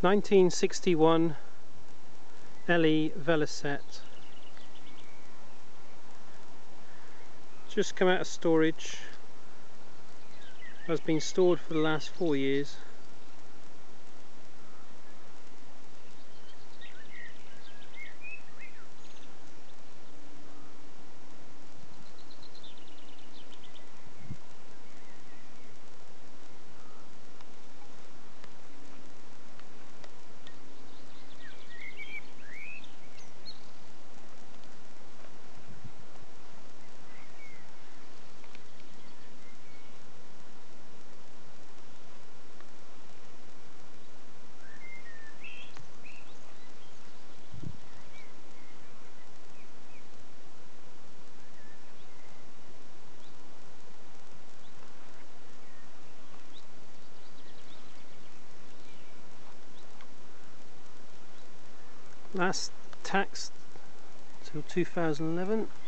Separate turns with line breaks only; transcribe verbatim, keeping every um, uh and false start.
nineteen sixty-one L E Velocette. Just come out of storage. Has been stored for the last four years. Last taxed till two thousand eleven.